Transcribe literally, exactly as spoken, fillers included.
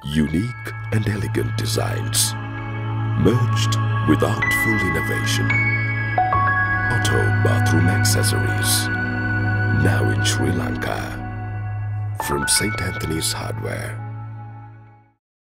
Unique and elegant designs, merged with artful innovation. Auto bathroom accessories, now in Sri Lanka, from Saint Anthony's Hardware.